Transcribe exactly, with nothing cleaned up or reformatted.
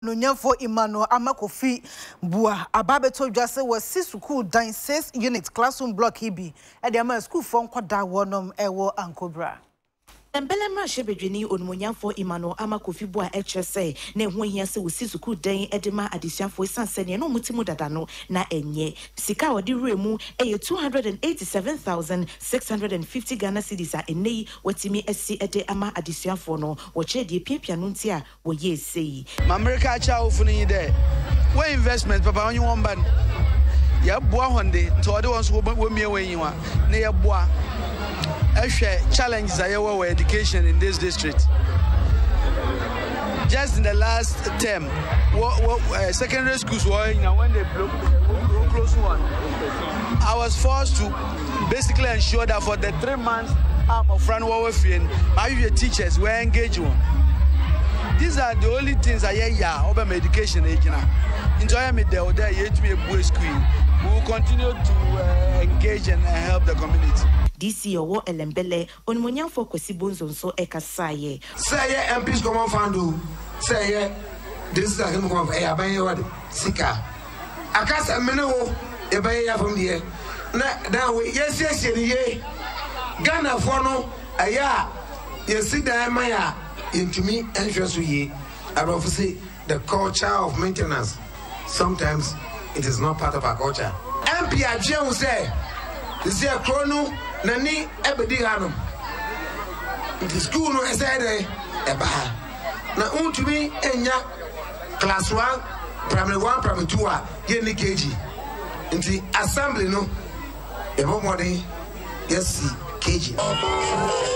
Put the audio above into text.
no nyamfo Emmanuel Amakofi Bua ababeto dwase was six school dan six unit classroom block hibi e de ama school for nkwada wonom ewo Ankobra. Ellembelle Mashebedwini onmonyamfo Emmanuel Amakofi Bua echese na eho hia se wosi suku dan edema adisuafo sansene no mutimu dada no na enye sika odi remu eye two hundred eighty-seven thousand six hundred fifty Ghana cedis a enei watimi esi ede ama adisuafo no wo chedie piapia no ntia wo ye sei America cha ofuni de we investment papa onye won ban ya boa honde to ode won so wo mie wenyiwa na ya boa challenges are education in this district. Just in the last term, what, what, uh, secondary schools were you know, when they broke close one. I was forced to basically ensure that for the three months I'm of front warfare, my teachers were engaged one. These are the only things I hear yeah over education age now. Enjoy me there, there yet to be a boy school. We will continue to uh, engage and uh, help the community. D C owo Ellembelle onmonyamfo Kwesi Bonzo nso ekasaye. Say ye M Ps come on fandu. Say ye this is him come eh aban ye wade sika. Akasa mene wo e ban ye from here. Na dan we yes yes ye Ghana for no aya ye si dan man ya intumi enhweso ye. I don't say the culture of maintenance. Sometimes it is not part of our culture. M P Ajian say is there chrono nani ebedi hanum. The school no esede eba. Na untumi enya class one, primary one, primary two a ye ni K G. Inti assembly no ebo modern yes K G.